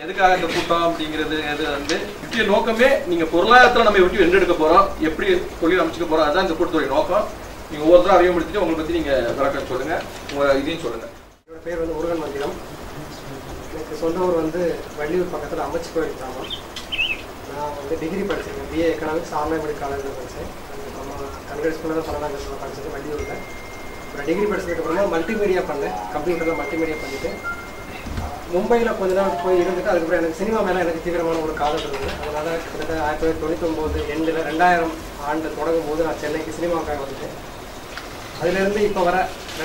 எதுக்காக இந்த கூட்டம் அப்படிங்கிறது வந்து முக்கிய நோக்கமே நீங்கள் பொருளாதாரத்தில் நம்ம எப்படி வென்றெடுக்க போகிறோம், எப்படி தொழில் அமைச்சுக்க போகிறோம், அதுதான் இந்த கூட்டத்துடைய நோக்கம். நீங்கள் ஒவ்வொருத்தரும் அறிமுகப்படுத்திட்டு உங்களை பற்றி நீங்கள் விளக்கம் சொல்லுங்கள், உங்கள் இதையும் சொல்லுங்கள். என்னோட பேர் வந்து முருகன் மந்திரம். எனக்கு சொந்த ஊர் வந்து வள்ளியூர் பக்கத்தில் அமைச்சு கோயில் கிராமம். நான் வந்து டிகிரி படிச்சிருக்கேன், பிஏ எக்கனாமிக்ஸ் ஆர்லாய்மடி காலேஜில் படித்தேன். அதுக்கப்புறமா கன்கட் ஸ்கூலில் தான் 12ஆம் கிளாஸில் படித்தது வள்ளியூரில். அப்புறம் டிகிரி படித்ததுக்கப்புறமா மல்டிமீடியா பண்ணேன், கம்ப்யூட்டரில் மல்டிமீடியா பண்ணிவிட்டு மும்பையில் கொஞ்ச நாள் போய் இருந்துட்டு அதுக்கப்புறம் எனக்கு சினிமா மேலே எனக்கு தீவிரமான ஒரு காதல் இருந்தது. அதனால் கிட்டத்தட்ட 1999 எண்டில் 2000 ஆண்டு தொடங்கும் போது நான் சென்னைக்கு சினிமாவுக்காக வந்துட்டேன். அதுலேருந்து இப்போ வர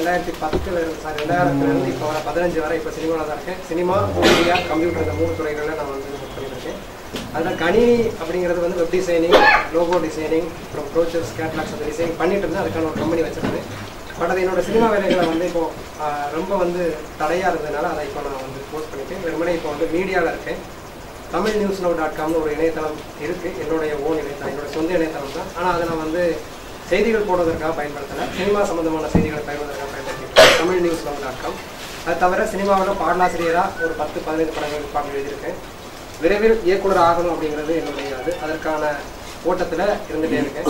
2010 இப்போ வர 15 வரை இப்போ சினிமாவில் தான் இருக்கேன். சினிமா, மீடியா, கம்ப்யூட்டர் இந்த 3 துறைகளில் நான் வந்து ஒர்க் பண்ணியிருக்கேன். அதில் கணினி அப்படிங்கிறது வந்து வெப் டிசைனிங், லோகோ டிசைனிங், அப்புறம் ப்ரோச்சர்ஸ், கேட்லாக்ஸ் அந்த டிசைனிங் பண்ணிட்டு இருந்தேன். அதுக்கான ஒரு கம்பெனி வச்சிருந்தேன். பட் அது என்னோடய சினிமா வேலைகளை வந்து இப்போது ரொம்ப வந்து தடையாக இருந்ததுனால அதை இப்போ நான் வந்து போஸ்ட் பண்ணிட்டேன். வெறுமனே இப்போ வந்து மீடியாவில் இருக்கேன். tamilnewsnow.comனு ஒரு இணையதளம் இருக்குது, என்னுடைய ஓன் இணையதளம், என்னோடய சொந்த இணையதளம் தான். ஆனால் அதை நான் வந்து செய்திகள் போடுவதற்காக பயன்படுத்தலை, சினிமா சம்மந்தமான செய்திகளை பகிர்வதற்காக பயன்படுத்தியிருக்கேன். tamilnewsnow.com. அது தவிர சினிமாவில் பாடலாசிரியராக ஒரு 10-15 படங்களுக்கு பாடல் எழுதியிருக்கேன். விரைவில் இயக்குனர் ஆகணும் அப்படிங்கிறது என்னுடைய அதற்கான ஓட்டத்தில் இருந்துகிட்டே இருக்கேன்.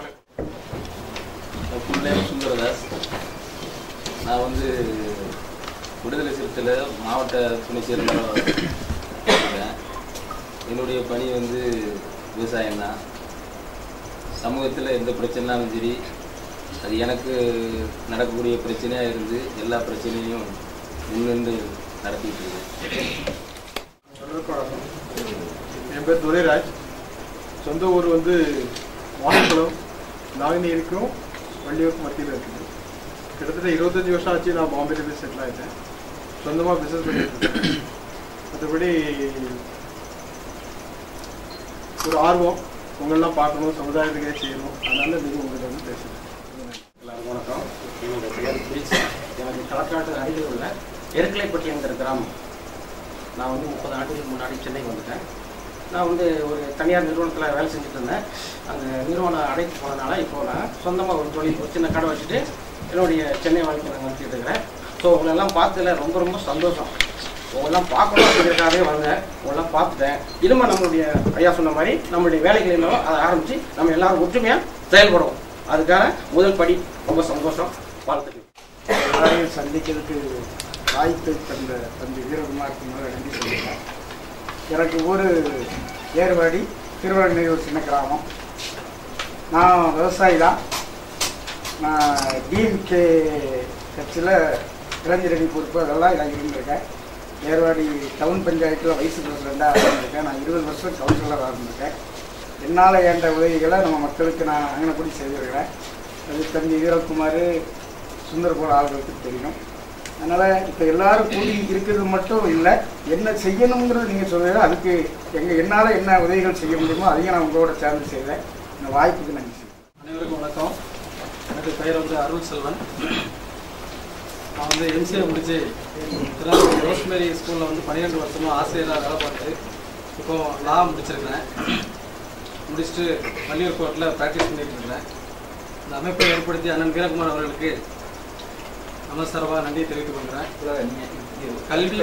சுந்தரதாஸ். நான் வந்து விடுதலை சிறுத்தையில் மாவட்ட துணை செயலாளராக இருக்கேன். என்னுடைய பணி வந்து விவசாயம்தான். சமூகத்தில் எந்த பிரச்சனைனாலும் சரி, அது எனக்கு நடக்கக்கூடிய பிரச்சனையாக இருந்து எல்லா பிரச்சனையும் முன்னின்று நடத்திட்டு இருக்கேன். என் பேர் துரைராஜ். சொந்த ஊர் வந்து வாழைக்குளம், நாங்குநேரிக்கும் வள்ளியூருக்கு மத்தியில் இருக்குது. கிட்டத்தட்ட 25 வருஷம் ஆச்சு நான் பாம்பேல போய் செட்டில் ஆகிட்டேன். சொந்தமாக பிஸ்னஸ் பண்ணிட்டு இருக்கேன். மற்றபடி ஒரு ஆர்வம், உங்களெல்லாம் பார்க்கணும், சமுதாயத்துக்கே செய்யணும், அதனால நீங்கள் உங்கள்கிட்ட வந்து பேசுகிறேன். எல்லாருக்கும் வணக்கம். என்னுடைய பெயர் பிரிச்சு. எனக்கு களக்காட்டு அருகில் உள்ள எருக்கலைப்பட்டி என்கிற கிராமம். நான் வந்து 30 ஆண்டுகளுக்கு முன்னாடி சென்னைக்கு வந்துட்டேன். நான் வந்து ஒரு தனியார் நிறுவனத்தில் வேலை செஞ்சுட்டு இருந்தேன். அந்த நிறுவனம் அடைத்து போனதுனால இப்போது நான் சொந்தமாக ஒரு தொழில், ஒரு சின்ன கடை வச்சுட்டு என்னுடைய சென்னை வாழ்க்கை நான் நடத்திட்டு இருக்கிறேன். ஸோ உங்களெல்லாம் பார்த்ததில் ரொம்ப ரொம்ப சந்தோஷம். உங்களெல்லாம் பார்க்கணும் அப்படிங்கிறதுக்காகவே வந்தேன். உங்களெல்லாம் பார்த்துட்டேன். இனிமேல் நம்மளுடைய ஐயா சொன்ன மாதிரி நம்மளுடைய வேலைகள் என்னவோ அதை ஆரம்பித்து நம்ம எல்லாரும் ஒற்றுமையாக செயல்படுவோம். அதுக்கான முதல் படி. ரொம்ப சந்தோஷம். வாழ்த்துக்கள். எல்லாரையும் சந்திக்கிறதுக்கு வாய்ப்பை தந்த தம்பி வீரகுமாருக்கு முதல்ல நன்றி சொல்லுங்கள். எனக்கு ஊர் ஏர்வாடி, திருவண்ணூர் சின்ன கிராமம். நான் விவசாயி தான். நான் டிஎம்கே கட்சியில் இளைஞரணி பொறுப்பு அதெல்லாம் நான் இருந்திருக்கேன். ஏர்வாடி டவுன் பஞ்சாயத்தில் வைஸ் பிரசிடெண்ட்டாக இருந்திருக்கேன். நான் 20 வருஷம் கவுன்சிலராக இருந்திருக்கேன். என்னால் ஏண்ட உதவிகளை நம்ம மக்களுக்கு நான் அங்கனப்படி செய்திருக்கிறேன். அது தம்பி வீரகுமார், சுந்தர் போல ஆளுகளுக்கு தெரியும். அதனால் இப்போ எல்லோரும் கூடி இருக்கிறது மட்டும் இல்லை, என்ன செய்யணுங்கிறது நீங்கள் சொல்லுங்கள். அதுக்கு என்னால் என்ன உதவிகள் செய்ய முடியுமோ அதையும் நான் உங்களோட சேர்ந்து செய்வேன். இந்த வாய்ப்புக்கு நன்றி. அனைவருக்கும் வணக்கம். எனக்கு பெயர் வந்து அருள் செல்வன். நான் வந்து எம்சிஏ முடிச்சு திருநெல்வேலி ரோஸ்மேரி ஸ்கூலில் வந்து 12 வருஷமாக ஆசிரியராக வேலை பார்த்து இப்போ லா முடிச்சிருக்கிறேன். முடிச்சுட்டு வள்ளியூர் கோர்ட்டில் ப்ராக்டிஸ் பண்ணிட்டு இருக்கிறேன். இந்த அமைப்பை ஏற்படுத்தி அண்ணன் வீரகுமார் அவர்களுக்கு நமஸ்காரமாக நன்றியை தெரிவித்துக் கொள்கிறேன். கல்வி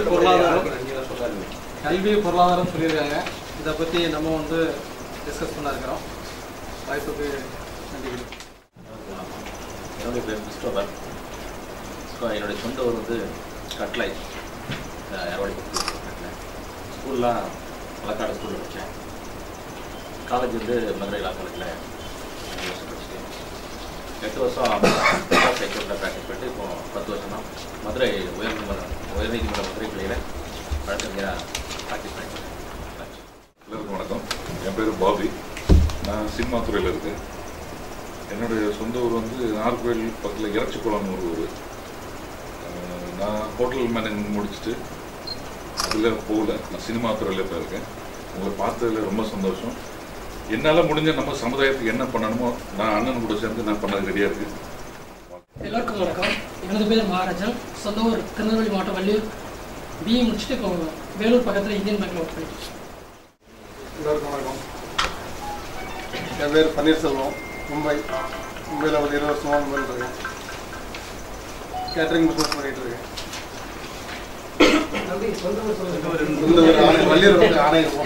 பொருளாதாரம் சொல்லியிருக்காங்க. இதை பற்றி நம்ம வந்து டிஸ்கஸ் பண்ண இருக்கிறோம். வாய்ப்புக்கு நன்றி. என்னுடைய பேர் கிறிஸ்டோபர். என்னுடைய சொந்த ஊர் வந்து கட்லை, ஏர்வாடி கட்லை. ஸ்கூல்லாம் களக்காடு ஸ்கூலில் படித்தேன். காலேஜ் வந்து மதுரை லா காலேஜில் 2 வருஷம் படிச்சுட்டு 8 வருஷம் சைக்கிளில் ப்ராக்டிஸ் பண்ணிட்டு இப்போ 10 வருஷமாக மதுரை உயர்நீதிமன்ற மதுரை கிளையில் வழக்கறிஞராக ப்ராக்டிஸ் பண்ணிட்டு. எல்லாருக்கும் வணக்கம். என் பேர் பாபி. நான் சினிமா துறையில் இருக்கேன். என்னுடைய சொந்த ஊர் வந்து நாகர்கோவில் பக்கத்தில் இறச்சிக்குளம்னு ஒரு ஊர். நான் ஹோட்டல் மேனேஜ்மெண்ட் முடிச்சுட்டு அதில் போகல, நான் சினிமா துறையில் இப்போ இருக்கேன். உங்களை பார்த்ததில் ரொம்ப சந்தோஷம். என்னால் முடிஞ்ச நம்ம சமுதாயத்துக்கு என்ன பண்ணணுமோ நான் அண்ணன் கூட சேர்ந்து நான் பண்ணது ரெடியாக இருக்குது. எல்லாருக்கும் வணக்கம். எனது பேர் மகாராஜன். சொந்த ஊர் திருநெல்வேலி மாவட்டம் வள்ளியூர். பிஏ முடிச்சுட்டு இப்போ வேலூர் பக்கத்தில் இந்தியன் பேங்க்கில் ஒர்க் பண்ணிட்டு. எல்லோருக்கும் வணக்கம். என் பேர் பன்னீர்செல்வம். மும்பையில் ஒரு 20 வருஷமாக மும்பையில் இருக்கேன். கேட்டரிங் பிஸ்னஸ் பண்ணிகிட்டு இருக்கேன். தம்பி சொந்த ஊர் சொல்லுங்க. இந்த ஒரு வள்ளியூர் வந்து ஆணையம்.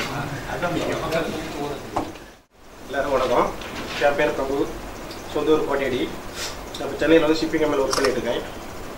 எல்லாரும் வணக்கம். என் பேர் பிரபு, சொந்த ஊர் கோட்டையடி. இப்போ சென்னையில் வந்து ஷிப்பிங் கம்பெனியில் ஒர்க் பண்ணிட்டு இருக்கேன்.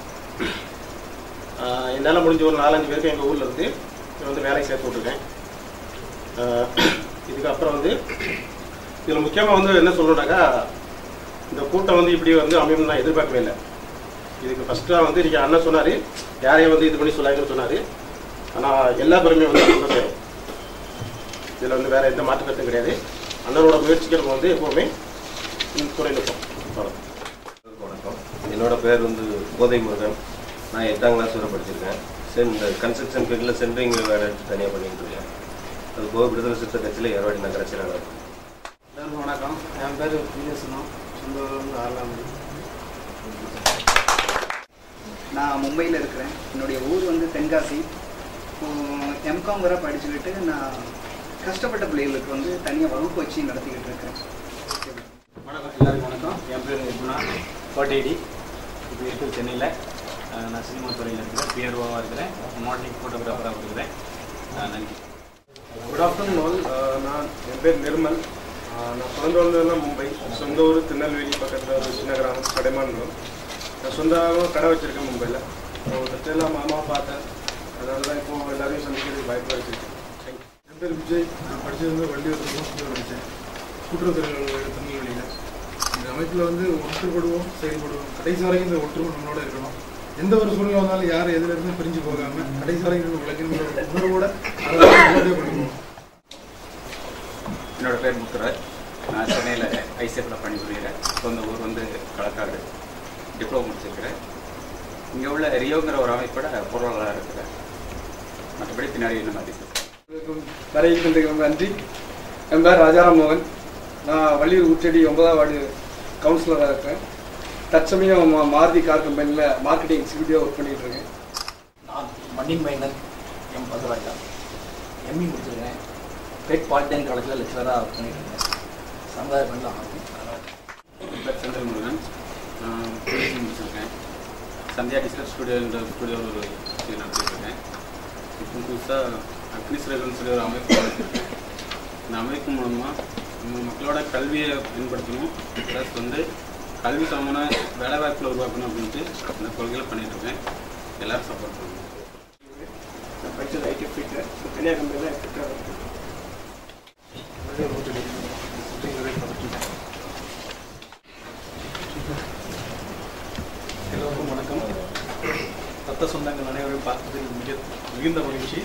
என்னால் முடிஞ்ச ஒரு 4-5 பேருக்கு எங்கள் ஊரில் இருந்து வந்து வேலைக்கு சேர்த்து விட்ருக்கேன். இதுக்கப்புறம் வந்து இதில் முக்கியமாக வந்து என்ன சொல்லணுன்னாக்கா, இந்த கூட்டம் வந்து இப்படி வந்து அமையும் நான் எதிர்பார்க்கவே இல்லை. இதுக்கு ஃபஸ்ட்டாக வந்து இன்றைக்கி அண்ணன் சொன்னார், யாரையும் வந்து இது பண்ணி சொல்லாங்கன்னு சொன்னார். ஆனால் எல்லா பேருமே வந்து அண்ணன் சேரும். இதில் வந்து வேறு எந்த மாற்று கருத்தும் கிடையாது. அண்ணனோட முயற்சிக்கு நம்ம வந்து எப்போவுமே துணை நிற்போம். வணக்கம். என்னோட பேர் வந்து கோதை முருகன். நான் 8ஆம் கிளாஸ் வரை படிச்சிருக்கேன். இந்த கன்ஸ்ட்ரக்ஷன் ஃபீல்டில் சென்ட்ரிங் வேலை எடுத்து தனியாக பண்ணிட்டு இருக்கேன். அது போக விடுதலை சிறுத்தை கட்சியில் ஏர்வாடி நகர செயலாளர். எல்லாருக்கும் வணக்கம். என் பேர் பிஎஸ்னோ, சொந்த ஊர் வந்து ஆரலாமணி. நான் மும்பையில் இருக்கிறேன். என்னுடைய ஊர் வந்து தென்காசி. எம்காம் வரை படிச்சுக்கிட்டு நான் கஷ்டப்பட்ட பிள்ளைகளுக்கு வந்து தனியாக வகுப்பு வச்சு நடத்திக்கிட்டு இருக்கேன். வணக்கம், எல்லாருக்கும் வணக்கம். என் பேர் குணா, கோட்டையடி. இப்போ இருக்குது சென்னையில். நான் சினிமா துறையில் இருக்கிறேன், பிஆர்ஓவாக இருக்கிறேன், மாடலிங் ஃபோட்டோகிராஃபராக இருக்கிறேன். நன்றி. Good afternoon. என் பேர் நிர்மல். நான் பிறந்து வந்ததுலாம் மும்பை. சொந்த ஊர் திருநெல்வேலி பக்கத்தில் ஒரு சின்ன கிராமம் கடைமான்றம். நான் சொந்தமாக கடை வச்சுருக்கேன் மும்பையில். ஃபஸ்ட்டெல்லாம் மாமா பார்த்தேன். அதனால தான் இப்போது எல்லாரையும் சந்திக்கிறதுக்கு வாய்ப்பு வச்சுருக்கேன். என் பேர் விஜய். நான் படித்தது வந்து வள்ளியூர் யூனிவர்சிட்டியில் படித்தேன், கூட்டுறவு திருநெல்வேலியில். இந்த அமைப்பில் வந்து ஒன்றுபடுவோம், செயல்படுவோம். கடைசி வரைக்கும் இந்த ஒற்றுமை நம்மளோட இருக்கணும். எந்த ஒரு சூழ்நிலை வந்தாலும் யார் எதில் இருந்து பிரிஞ்சு போகாமல் கடைசி வரைக்கும் உலகின் உணர்வோட அதை பண்ணுவோம். என்னோட பேர் முத்துராஜ். நான் சென்னையில் ஐசிஎஃப்பில் பணிபுரிகிறேன். சொந்த ஊர் வந்து களக்காடு. டிப்ளமோ முடிச்சிருக்கிறேன். இங்கே உள்ள ரியோங்கிற ஒரு அமைப்போட பொருளாளராக இருக்கிறேன். மற்றபடி பின்னாடி என்ன மாதிரி வரைக்கும் நன்றி. என் பேர் ராஜாராம் மோகன். நான் வள்ளியூர் ஊற்றடி 9ஆம் வார்டு கவுன்சிலராக இருக்கேன். தற்சமயம் மாருதி கார் கம்பெனியில் மார்க்கெட்டிங் எக்ஸிக்யூட்டிவாக ஒர்க் பண்ணிகிட்டு இருக்கேன். நான் மண்ணின் மைந்தன் எம் பதராஜா. எம்இ முடிச்சிருக்கேன். பெட் பாலிடெக்னிக் காலேஜில் லெக்சராக ஒர்க் பண்ணிட்டு இருக்கேன். சமுதாய பணியில் ஆகும். என் பேர் செந்தில் முருகன். நான் பிஎஸ்சி முடிச்சிருக்கேன். சந்தியா டிஸ்கஸ் ஸ்டுடியோன்ற ஸ்டுடியோவில் ஒரு நடத்திட்டு இருக்கேன். இப்போ புதுசாக அக்னிஸ்ரேகன் சொல்லி ஒரு அமைப்பு வச்சுருக்கேன். இந்த அமைப்பு மூலமாக நம்ம மக்களோட கல்வியை மேம்படுத்தணும், ப்ளஸ் வந்து கல்வி சம்பந்தமான வேலைவாய்ப்பில் உருவாக்கணும் அப்படின்ட்டு இந்த கொள்கைகளை பண்ணிகிட்ருக்கேன். எல்லோரும் சப்போர்ட் பண்ணுவோம். நான் படித்தது ஐடி ஃபீல்டு. கன்னியாகுமரியில் எல்லோருக்கும் வணக்கம். ரத்த சொந்தங்கள் அனைவரையும் பார்த்ததில் மிகுந்த மகிழ்ச்சி.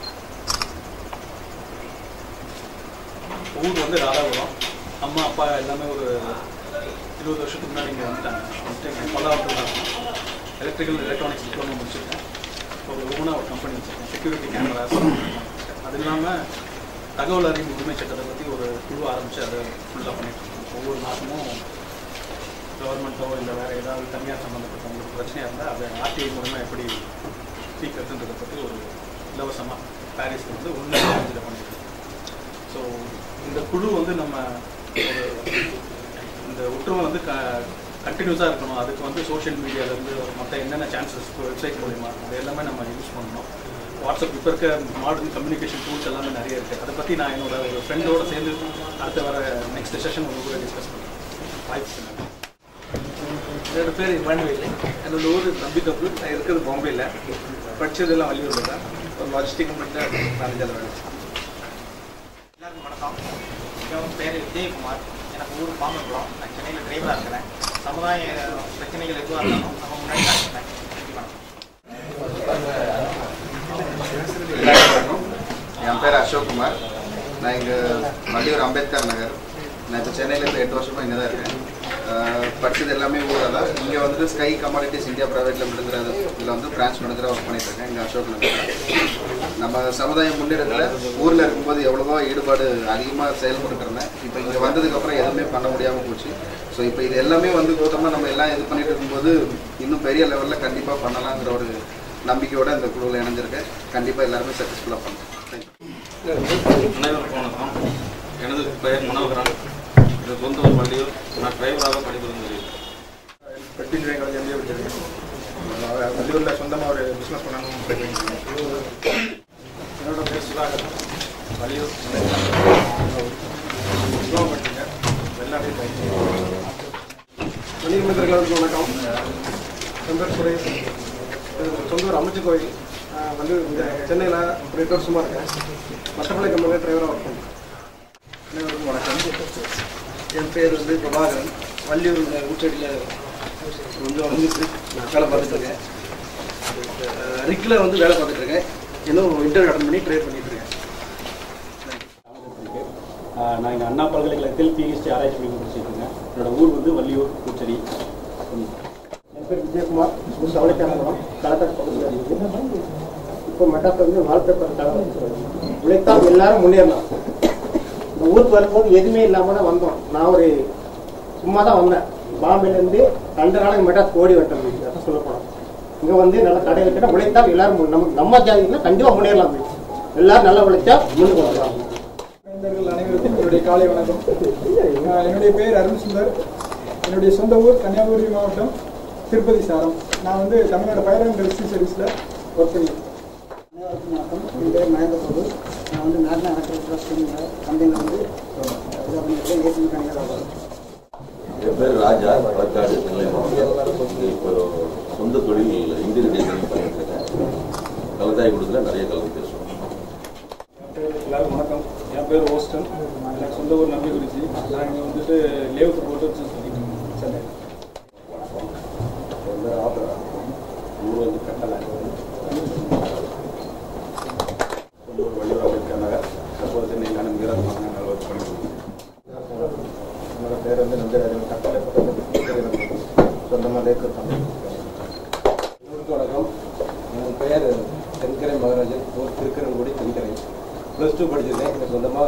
ஊர் வந்து ராதாபுரம். அம்மா அப்பா எல்லாமே ஒரு 20 வருஷத்துக்கு முன்னாடி இங்கே வந்துட்டாங்க. பல்லாவரத்தில் தான் எலக்ட்ரிக்கல் எலக்ட்ரானிக்ஸ் டிப்ளமோ முடிச்சிருக்கேன். ஒரு ஓனாக ஒரு கம்பெனி வச்சுருக்கேன், செக்யூரிட்டி கேமராஸ். அது இல்லாமல் தகவல் அறிவு உரிமை சட்டத்தை பற்றி ஒரு குழு ஆரம்பித்து அதை ஃபுல்லாக பண்ணிட்டுருக்கோம். ஒவ்வொரு மாதமும் கவர்மெண்ட்டோ இல்லை வேறு ஏதாவது தனியார் சம்மந்தப்பட்டவங்களுக்கு பிரச்சனையாக இருந்தால் அதை ஆர்டிஐ மூலமாக எப்படி தீர்க்கிறதுன்றதை பற்றி ஒரு இலவசமாக பாரிஸில் வந்து 1 பண்ணிட்டு. ஸோ இந்த குழு வந்து நம்ம ஒரு இந்த ஒற்றுமை வந்து கண்டினியூஸாக இருக்கணும். அதுக்கு வந்து சோஷியல் மீடியாவிலேருந்து மற்ற என்னென்ன சான்சஸ் வெப்சைட் மூலிமா அது எல்லாமே நம்ம யூஸ் பண்ணணும். வாட்ஸ்அப் இப்போ இருக்க மாடர்ன் கம்யூனிகேஷன் டூல்ஸ் எல்லாமே நிறைய இருக்குது. அதை பற்றி நான் என்னோட ஒரு ஃப்ரெண்டோடு சேர்ந்து அடுத்த வர நெக்ஸ்ட் செஷன் உங்க கூட டிஸ்கஸ் பண்ணுறேன். வாய்ப்பு. என்னோட பேர் இமானுவேல். என்னோட ஊர் நம்பிக்கப்பு. நான் இருக்கிறது பாம்பேயில். படித்ததெல்லாம் வள்ளியூரில் தான். ஒரு லாஜிஸ்டிக் கம்பெனியில் மேனேஜர் வேலை. எல்லாருக்கும் வணக்கம். என் பேர் விஜயகுமார். எனக்கு ஊர் பாம்பங்குளம். நான் சென்னையில் டிரைவராக இருக்கிறேன். சமுதாய பிரச்சனைகள் எதுவாக இருந்தாலும் நம்ம முன்னாடி தான் இருக்கிறேன். என் பேர் அசோக்குமார். நான் இங்கே வள்ளியூர் அம்பேத்கர் நகர். நான் இப்போ சென்னையில் இப்போ 8 வருஷமாக இங்கே தான் இருக்கேன். படித்தது எல்லாமே ஊராக தான். இங்கே வந்துட்டு ஸ்கை கமாடிட்டிஸ் இந்தியா ப்ரைவேட் லிமிட்டுங்கிற இதில் வந்து பிரான்ச் மேனேஜராக ஒர்க் பண்ணிட்டு இருக்கேன். இங்கே அசோக் நகர். நம்ம சமுதாயம் முன்னேறத்தில் ஊரில் இருக்கும்போது எவ்வளவோ ஈடுபாடு அதிகமாக செயல்பட்டு இருந்தேன். இப்போ இங்கே வந்ததுக்கப்புறம் எதுவுமே பண்ண முடியாமல் போச்சு. ஸோ இப்போ இது எல்லாமே வந்து கூட்டமாக நம்ம எல்லாம் இது பண்ணிட்டு இருக்கும்போது இன்னும் பெரிய லெவலில் கண்டிப்பாக பண்ணலாங்கிற ஒரு நம்பிக்கையோடு இந்த குழுவில் இணைஞ்சிருக்கேன். கண்டிப்பாக எல்லாருமே சக்ஸஸ்ஃபுல்லாக பண்ணுறேன். அனைவருக்கும் வணக்கம். எனது பெயர் மனோகரன். எனது சொந்த ஊர் வள்ளியூர். நான் டிரைவராக பணிபுரிந்து வருகிறேன். பெட்டி காலேஜ் எம்பிஏ படிச்சிருக்கேன். வள்ளியூரில் சொந்தமாக ஒரு பிஸ்னஸ் பண்ணணும் ட்ரை பண்ணியிருக்கேன். என்னோட பேர் சுதாகர், வள்ளியூர் டிப்ளமோ பண்ணிருக்கேன். வெளிநாடு வணிக மித்திரர்களுக்கு வணக்கம். என் பேர் சுரேஷ். சொந்த ஊர் அமைச்சு கோயில். வந்து இந்த சென்னையில் ஒரு 8 வருஷமாக இருக்கேன். மற்றபடி கம்பெனியில் டிரைவராக ஒர்க் பண்ணுறேன். அனைவருக்கும் வணக்கம். என் பேர் வந்து பிரபாகரன். வள்ளியூர் ஊச்சடியில் கொஞ்சம் வந்துட்டு வேலை பார்த்துட்ருக்கேன். ரிக்கில் வந்து வேலை பார்த்துட்ருக்கேன். இன்னும் இன்டர்வியூ அட்டன் பண்ணி ட்ரை பண்ணிட்டுருக்கேன். நான் இங்கே அண்ணா பல்கலைக்கழகத்தில் பிஹெச்டி ஆராய்ச்சி படிப்பு படிச்சுட்டு இருக்கேன். என்னோட ஊர் வந்து வள்ளியூர் பூச்செடி. என் பேர் விஜயகுமார். சவளைக்காரங்குளம் களக்காடு பகுதியில் இருக்குது. இப்போ மெட்ராஸில் வந்து வால்பேப்பர் உழைத்தால் எல்லாரும் முன்னேறலாம். இந்த ஊருக்கு வரும்போது எதுவுமே இல்லாமல் தான் வந்தோம். நான் ஒரு சும்மா தான் வந்தேன். பாம்பேலேருந்து 2 நாளைக்கு மெட்ராஸ் ஓடி விட்டேன். சொல்ல போனோம். இங்கே வந்து நல்லா கடை வைக்கிட்டா உழைத்தால் எல்லாரும் நம்ம ஜாதியில் கண்டிப்பாக முன்னேறலாம். எல்லாரும் நல்லா உழைச்சா முன்னுக்கு வரலாம். அனைவருக்கும் என்னுடைய காலை வணக்கம். என்னுடைய பேர் அருண் சுந்தர். என்னுடைய சொந்த ஊர் கன்னியாகுமரி மாவட்டம் திருப்பதி சாரம். நான் வந்து தமிழ்நாடு ஃபயர் அண்ட் ரெஸ்க்யூ சர்வீஸில் ஒர்க் பண்ணியிருக்கேன். அனைவருக்கும் வணக்கம். என் பேர் மகேந்திர பிரபு. நான் வந்து நேஷனல் எலக்ட்ரிக் ட்ரஸ்ட் கம்பெனியில் வந்து ஏசி மெக்கானிக்கல். என் பேர் ராஜா, களக்காடு, நெல்லை மாவட்டம். இப்போ சொந்த தொழில் இந்தியன் டிசைனிங் பண்ணிட்டு இருக்கேன். கலந்தாய் கொடுத்துல நிறைய கலந்து பேசுவோம். எல்லாருக்கும் வணக்கம். என் பேர் ஓஸ்டன். எனக்கு சொந்த ஊர் நம்பிக்குறிச்சி. நான் இங்கே வந்துட்டு லேவுக்கு போட்டு சென்னை. என் பேர் ஆபரா, ஊர் வந்து கட்டளை. சொந்த ஊர் வள்ளியூர் அம்பேத்கர் நகர். தற்போது சென்னைக்கான வீரமாக நாங்கள் ஒர்க் பண்ணிருக்கோம். என்னோட பேர் வந்து நம்பிராஜன், கட்டளை பக்கத்தில் சொந்தமாக லேக்கர் பண்ணி. வணக்கம். என் பெயர் தென்கரை மகராஜன், ஊர் திருக்கரங்குடி தென்கரை. +2 படிச்சிருக்கேன். எனக்கு சொந்தமாக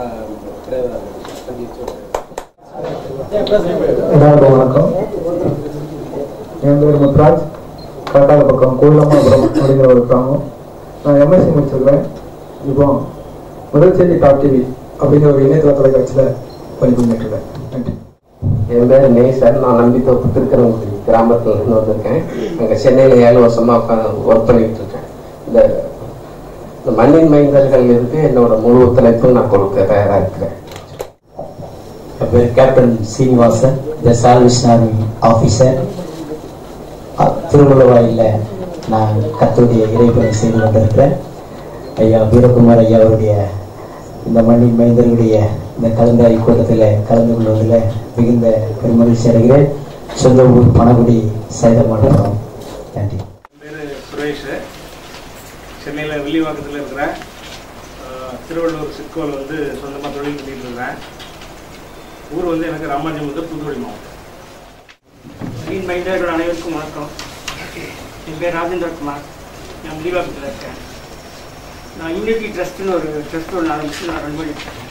எல்லாருக்கும் வணக்கம். என் பேர் முத்ராஜ், காட்டால பக்கம் கூழமாபுரம் அப்படிங்கிற ஒரு கிராமம். நான் எம்எஸ்சி முடிச்சிருக்கேன். இப்போ முதல் செய்தி டாப் டிவி அப்படிங்கிற ஒரு இணையதள தொலைக்காட்சியில் பணிபுரிஞ்சிட்டு இருக்கேன். நன்றி. என் பேர் நேசன். நான் நம்பித்தோப்பு திருக்கரங்குடி கிராமத்தில் இருந்து வந்திருக்கேன். அங்கே சென்னையில் 7 வருஷமாக ஒர்க் பண்ணிட்டு இருக்கேன். இந்த மண்ணின் மைந்தர்கள் இருக்கு என்னோட முழு ஒத்துழைப்பும் நான் கொடுக்க தயாராக இருக்கிறேன். என் பேர் captain Srinivasan, the salvation army officer. திருவள்ளுவாயில் நான் கர்த்தருடைய இறைப்பணி செய்து கொண்டிருக்கிறேன். ஐயா வீரகுமார் ஐயா அவருடைய இந்த மண்ணின் மைந்தர்களுடைய இந்த கலந்தாய் கூட்டத்தில் கலந்து கொள்வதில் மிகுந்த பெருமகிழ்ச்சி அடைகிறேன். சொந்த ஊர் பணகுடி சைதமண்டபம். நன்றி. என் பேர் சுரேஷ். சென்னையில் வில்லிவாக்கத்தில் இருக்கிறேன். திருவள்ளூர் சிக்கோவில் வந்து சொந்தமாக தொழில் பண்ணிட்டு இருக்கிறேன். ஊர் வந்து எனக்கு ராமாஜிபுரம், தூத்துக்குடி மாவட்டம். மண்ணின் மைந்தர்கள் அனைவருக்கும் வணக்கம். என் பேர் ராஜேந்திரகுமார். நான் வில்லிவாக்கத்தில் இருக்கேன். நான் யூனிட்டி ட்ரஸ்ட்டுன்னு ஒரு ட்ரஸ்ட் ஒன்று ஆரம்பித்து நான் ரன் பண்ணிட்டு இருக்கேன்.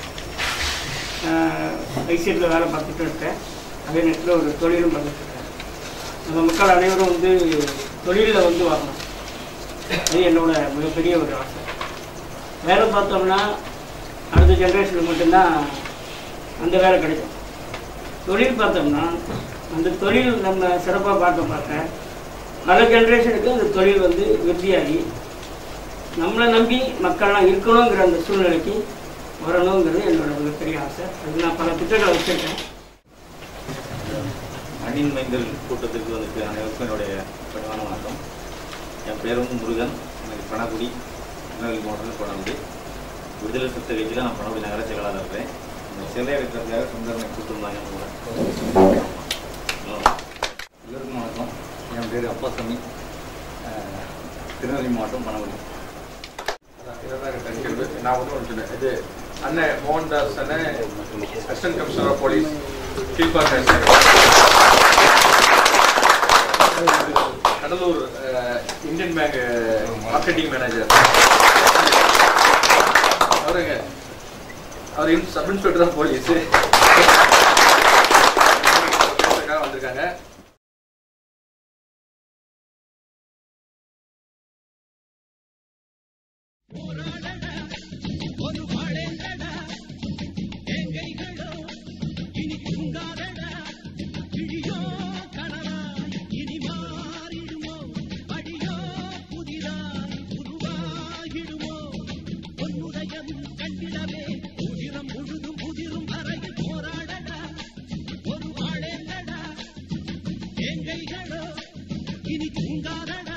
ஐசிஎஃப்ல வேலை பார்த்துட்டு இருக்கேன். அதே நேரத்தில் ஒரு தொழிலும் பண்ணிட்டு இருக்கேன். நம்ம மக்கள் அனைவரும் வந்து தொழிலில் வந்து வரணும். அது என்னோட மிகப்பெரிய ஒரு ஆசை. வேலை பார்த்தோம்னா அடுத்த ஜென்ரேஷனுக்கு மட்டும்தான் அந்த வேலை கிடைக்கும். தொழில் பார்த்தோம்னா அந்த தொழில் நம்ம சிறப்பாக பார்க்க பல ஜென்ரேஷனுக்கு அந்த தொழில் வந்து விருத்தியாகி நம்மளை நம்பி மக்கள்லாம் இருக்கணுங்கிற அந்த சூழ்நிலைக்கு வரணுங்கிறது என்னோட மிகப்பெரிய ஆசை. அது நான் பல திட்டங்களை வச்சுருக்கேன். மண்ணின் மைந்தர் கூட்டத்திற்கு வந்துட்டு அனைவருக்கும் என்னுடைய பணிவான வணக்கம். என் பேர் வந்து முருகன். எனக்கு பணகுடி, திருநெல்வேலி மாவட்டத்தில் பணகுடி. விடுதலை சிறுத்தை கட்சியில் நான் பணகுடி நகர செயலாளர் இருக்கிறேன். இந்த சிலையை வைக்கிறதுக்காக சுந்தரனை கூட்டிருந்தாங்க. எல்லோருக்கும் வணக்கம். என் பேர் அப்பாசாமி, திருநெல்வேலி மாவட்டம் பணகுடி. நான் வந்து ஒன்று சொன்னேன். இது அண்ணன் மோகன்தாஸ் அண்ணன், assistant commissioner of police, Kilpauk, Cuddalore Indian bank marketing manager. அவர் சப் இன்ஸ்பெக்டர் ஆஃப் போலீஸ் வந்திருக்காங்க. இனி மாறிடும் தூங்காதடா